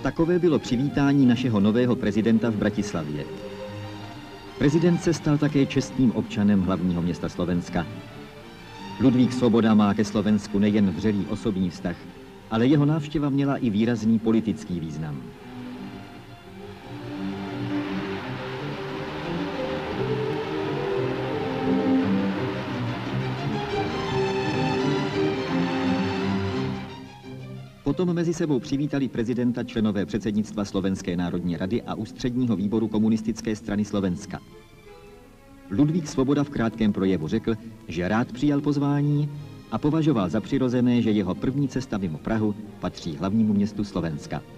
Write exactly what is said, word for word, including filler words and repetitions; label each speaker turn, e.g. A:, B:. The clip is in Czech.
A: Takové bylo přivítání našeho nového prezidenta v Bratislavě. Prezident se stal také čestným občanem hlavního města Slovenska. Ludvík Svoboda má ke Slovensku nejen vřelý osobní vztah, ale jeho návštěva měla i výrazný politický význam. Potom mezi sebou přivítali prezidenta členové předsednictva Slovenské národní rady a ústředního výboru Komunistické strany Slovenska. Ludvík Svoboda v krátkém projevu řekl, že rád přijal pozvání a považoval za přirozené, že jeho první cesta mimo Prahu patří hlavnímu městu Slovenska.